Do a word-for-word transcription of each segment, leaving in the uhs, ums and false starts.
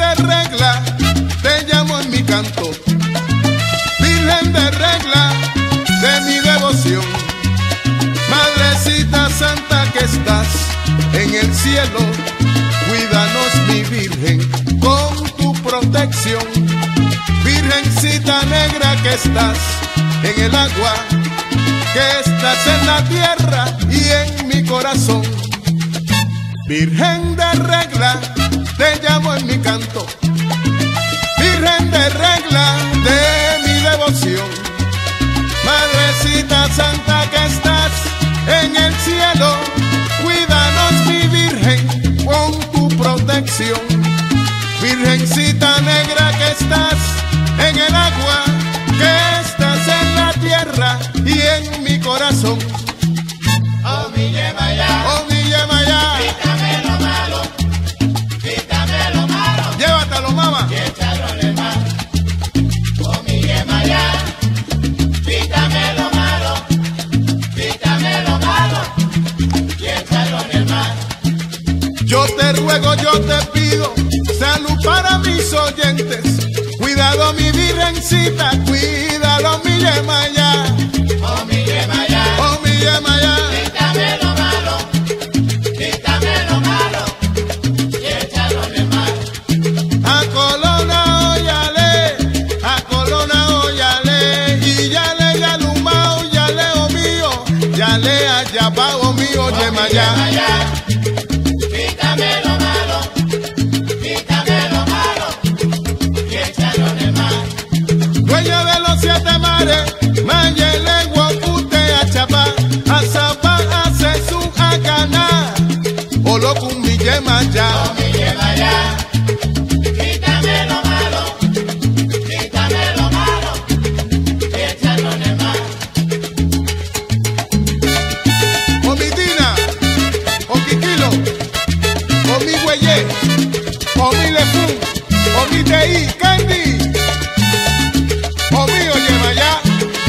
de regla, te llamo en mi canto. Virgen de regla, de mi devoción. Madrecita santa que estás en el cielo, cuídanos mi Virgen con tu protección. Virgencita negra que estás en el agua, que estás en la tierra y en mi corazón. Virgen de regla, te llamo en mi canto. Virgen de regla, de mi devoción. Madrecita santa que estás en el cielo, cuídanos mi Virgen con tu protección. Virgencita negra que estás en el agua, que estás en la tierra y en mi corazón. Oh mi Yemayá, oh mi Yemayá, quítame lo malo, quítame lo malo, llévatelo mamá, y échalo en el mar. Oh mi Yemayá, quítame lo malo, quítame lo malo, y échalo en el mar. yo te ruego, yo te pido, salud para mis oyentes. Cuidado mi Virgencita, cuídalo mi Yemayá. Oh mi Yemayá, oh mi Yemayá, quítame lo malo, quítame lo malo, y échalo en el mar. a Colona óyale, a Colona óyale, y ya le ya lumao, ya le o mío, ya le allá o mío Oh mi Yemayá. Yemayá, quítame lo malo, quítame lo malo, y échalo en el mar. Dueña de los siete mares, Mayele, Guapute, Achapá, Azapá, Asesu, Acaná, Olocum, mi Yemayá. Oh mi Yemayá, quítame lo malo, quítame lo malo, y échalo en el mar. Omitina, Oquiquilo, Omi Güeyé, Omi Lefún, Omi Teí, Candy, Omi Yemayá.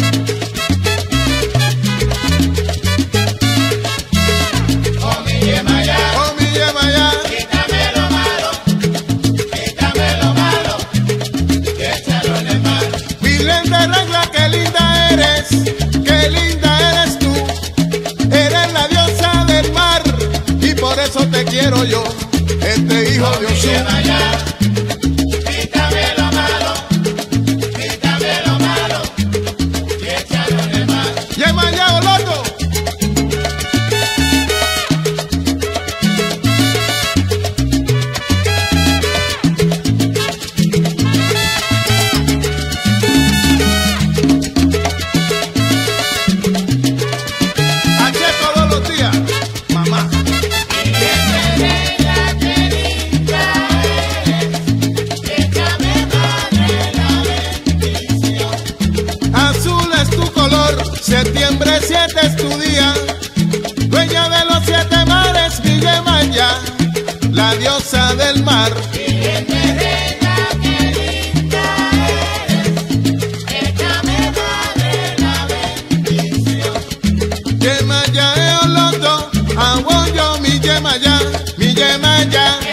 Oh mi Yemayá, Omi Yemayá, quítame lo malo, quítame lo malo, y échalo en el mar. Virgen de regla, qué linda eres, qué linda eres tú. Eres la diosa del mar y por eso te quiero yo, este hijo Oh de mi Oshun. Yemayá, quítame lo malo, quítame lo malo, y échalo en el mar. Yemayá, Oloto. Ache todos los días, mamá. Azul es tu color, septiembre siete es tu día. Dueña de los siete mares, mi Yemayá, la diosa del mar. Yemayá, Eoloto, Awoyo, mi Yemayá, mi Yemayá.